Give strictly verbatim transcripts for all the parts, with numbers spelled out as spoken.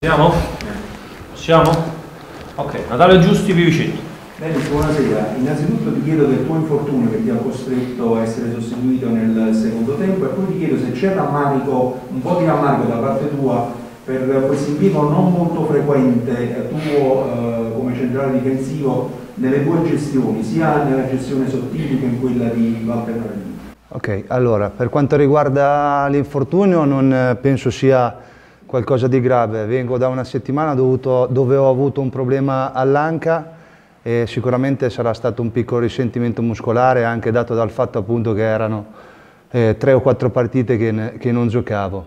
Possiamo? Possiamo? Ok, Natale Giusti, Vivicetto. Bene, buonasera. Innanzitutto ti chiedo del tuo infortunio che ti ha costretto a essere sostituito nel secondo tempo e poi ti chiedo se c'è rammarico, un po' di rammarico da parte tua per questo impiego non molto frequente tuo eh, come centrale difensivo nelle tue gestioni, sia nella gestione Sottili che in quella di Valpernarino. Ok, allora, per quanto riguarda l'infortunio non penso sia qualcosa di grave. Vengo da una settimana dovuto, dove ho avuto un problema all'anca e sicuramente sarà stato un piccolo risentimento muscolare, anche dato dal fatto appunto che erano eh, tre o quattro partite che, ne, che non giocavo.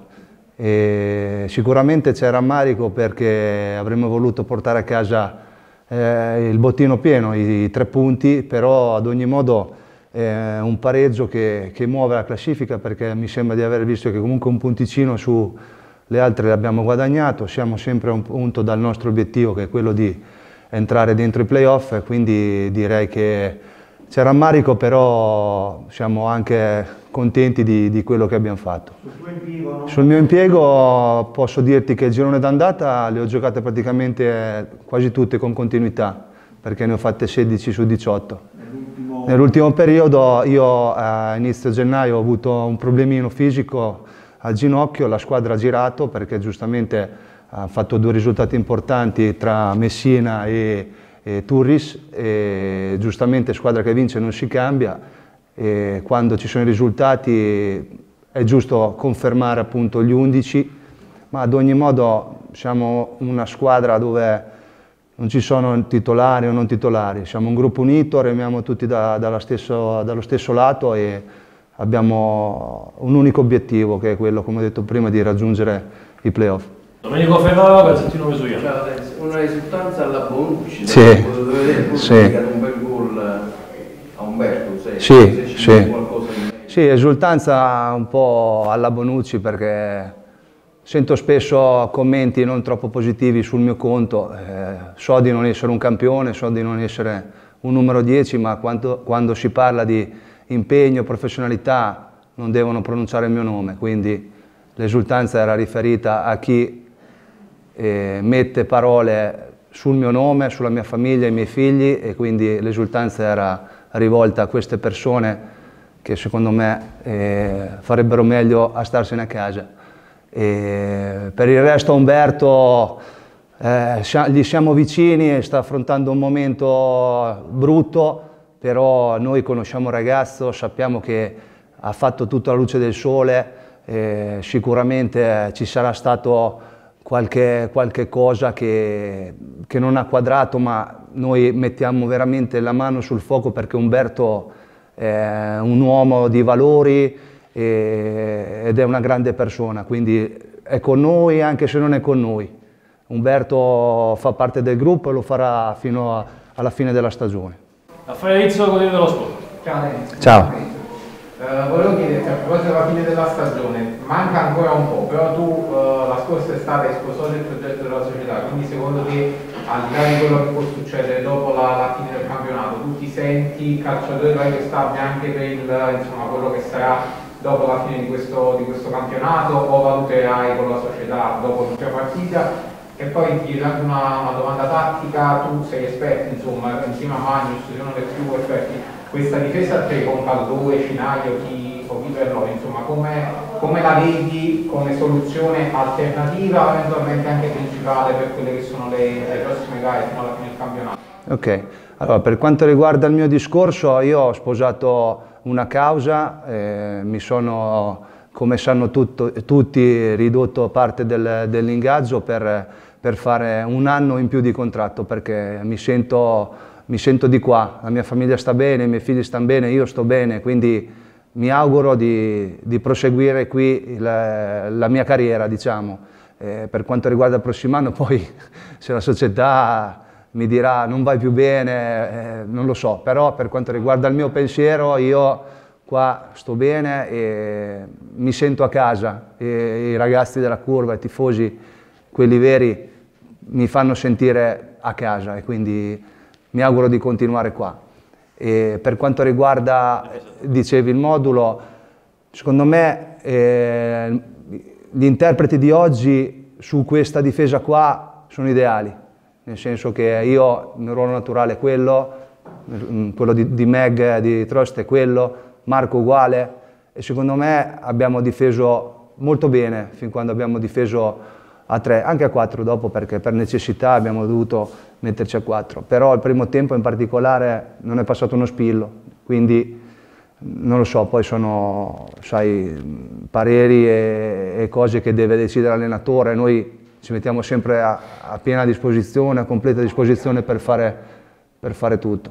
E sicuramente c'è rammarico perché avremmo voluto portare a casa eh, il bottino pieno, i, i tre punti, però ad ogni modo è un pareggio che, che muove la classifica, perché mi sembra di aver visto che comunque un punticino su le altre le abbiamo guadagnato, siamo sempre a un punto dal nostro obiettivo che è quello di entrare dentro i playoff, e quindi direi che c'è rammarico, però siamo anche contenti di, di quello che abbiamo fatto. Sul tuo impiego, no? Sul mio impiego posso dirti che il girone d'andata le ho giocate praticamente quasi tutte con continuità, perché ne ho fatte sedici su diciotto. Nell'ultimo Nell'ultimo periodo io a inizio gennaio ho avuto un problemino fisico al ginocchio, la squadra ha girato perché giustamente ha fatto due risultati importanti tra Messina e, e Turris, e giustamente squadra che vince non si cambia, e quando ci sono i risultati è giusto confermare appunto gli undici, ma ad ogni modo siamo una squadra dove non ci sono titolari o non titolari, siamo un gruppo unito, remiamo tutti da, dalla stesso, dallo stesso lato e abbiamo un unico obiettivo, che è quello, come ho detto prima, di raggiungere i playoff. Domenico Ferrara, pezzettino Vesuiano. Ciao, una risultanza alla Bonucci, sì, potete vedere sì. un bel gol a Umberto, se, sì, se sì. qualcosa in Sì, esultanza un po' alla Bonucci, perché sento spesso commenti non troppo positivi sul mio conto, eh, so di non essere un campione, so di non essere un numero dieci, ma quando, quando si parla di impegno, professionalità, non devono pronunciare il mio nome, quindi l'esultanza era riferita a chi eh, mette parole sul mio nome, sulla mia famiglia, i miei figli, e quindi l'esultanza era rivolta a queste persone che secondo me eh, farebbero meglio a starsene a casa. E per il resto Umberto eh, gli siamo vicini e sta affrontando un momento brutto, però noi conosciamo il ragazzo, sappiamo che ha fatto tutta la luce del sole, eh, sicuramente ci sarà stato qualche, qualche cosa che, che non ha quadrato, ma noi mettiamo veramente la mano sul fuoco perché Umberto è un uomo di valori e, ed è una grande persona, quindi è con noi anche se non è con noi. Umberto fa parte del gruppo e lo farà fino a, alla fine della stagione. Raffaele Rizzo, Corriere dello Sport. Ciao Renzo. Ciao. Uh, volevo chiederti, a proposito della fine della stagione, manca ancora un po', però tu uh, la scorsa estate hai sposato il progetto della società, quindi secondo te, al di là di quello che può succedere dopo la, la fine del campionato, tu ti senti calciatore che stabile anche per il, insomma, quello che sarà dopo la fine di questo, di questo campionato, o valuterai con la società dopo l'ultima partita? E poi ti chiedo anche una, una domanda tattica, tu sei esperto, insomma, insieme a Magnus, sei uno dei più esperti, questa difesa a tre con Caldue, Cinaglio, chi, o chi per noi, insomma, come, come la vedi come soluzione alternativa, eventualmente anche principale per quelle che sono le, le prossime gare fino alla fine del campionato? Ok, allora per quanto riguarda il mio discorso, io ho sposato una causa, eh, mi sono, come sanno tutto, tutti, ridotto parte del, dell'ingaggio per, per fare un anno in più di contratto, perché mi sento, mi sento di qua, la mia famiglia sta bene, i miei figli stanno bene, io sto bene, quindi mi auguro di, di proseguire qui la, la mia carriera, diciamo. Eh, per quanto riguarda il prossimo anno, poi se la società mi dirà non vai più bene, eh, non lo so, però per quanto riguarda il mio pensiero io qua sto bene e mi sento a casa, e i ragazzi della curva, i tifosi, quelli veri, mi fanno sentire a casa e quindi mi auguro di continuare qua. E per quanto riguarda, dicevi, il modulo, secondo me eh, gli interpreti di oggi su questa difesa qua sono ideali, nel senso che io, il mio ruolo naturale è quello, quello di, di Meg, di Trost è quello, Marco uguale, e secondo me abbiamo difeso molto bene fin quando abbiamo difeso a tre, anche a quattro dopo, perché per necessità abbiamo dovuto metterci a quattro, però il primo tempo in particolare non è passato uno spillo, quindi non lo so, poi sono, sai, pareri e, e cose che deve decidere l'allenatore. Noi ci mettiamo sempre a, a piena disposizione, a completa disposizione per fare, per fare tutto.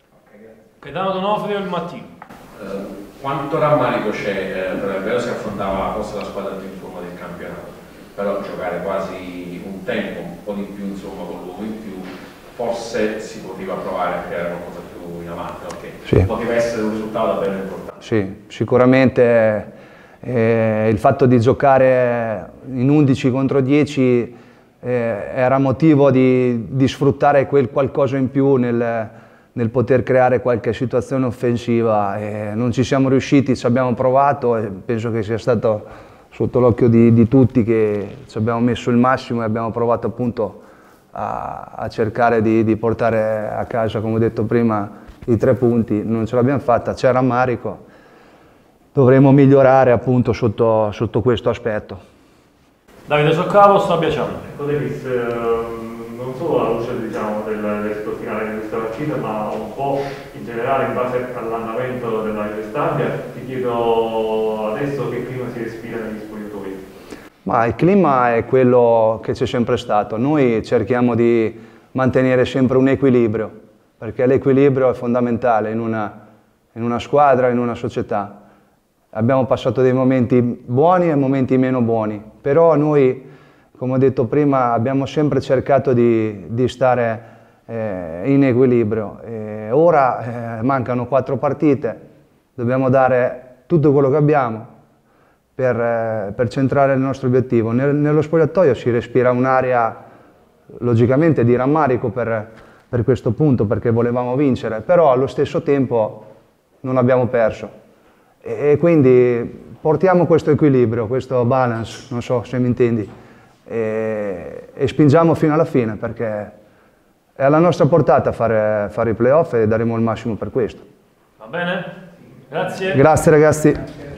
Gaetano D'Onofrio e il Mattino. Eh, quanto rammarico c'è, eh, per è vero si affrontava forse la squadra più in forma del campionato, però giocare quasi un tempo, un po' di più insomma con l'uomo in più, forse si poteva provare a creare qualcosa più in avanti, okay? Sì. Poteva essere un risultato davvero importante. Sì, sicuramente eh, il fatto di giocare in undici contro dieci eh, era motivo di, di sfruttare quel qualcosa in più nel, nel poter creare qualche situazione offensiva. E non ci siamo riusciti, ci abbiamo provato e penso che sia stato sotto l'occhio di, di tutti che ci abbiamo messo il massimo e abbiamo provato appunto a, a cercare di, di portare a casa, come ho detto prima, i tre punti. Non ce l'abbiamo fatta, c'è rammarico, dovremo migliorare appunto sotto, sotto questo aspetto. Davide Soccavo, Stabia Ciano. Ecco Davis, eh, non solo alla luce diciamo, del, dell'esito finale di questa partita, ma un po' in generale in base all'andamento della Stabia, ti chiedo adesso che clima si respira negli spogliatoi. Ma il clima è quello che c'è sempre stato, noi cerchiamo di mantenere sempre un equilibrio, perché l'equilibrio è fondamentale in una, in una squadra, in una società. Abbiamo passato dei momenti buoni e momenti meno buoni, però noi, come ho detto prima, abbiamo sempre cercato di, di stare eh, in equilibrio. E ora eh, mancano quattro partite, dobbiamo dare tutto quello che abbiamo per, eh, per centrare il nostro obiettivo. Nel, nello spogliatoio si respira un'area, logicamente, di rammarico per, per questo punto, perché volevamo vincere, però allo stesso tempo non abbiamo perso. E quindi portiamo questo equilibrio, questo balance, non so se mi intendi, e, e spingiamo fino alla fine, perché è alla nostra portata fare, fare i playoff e daremo il massimo per questo. Va bene? Grazie. Grazie ragazzi.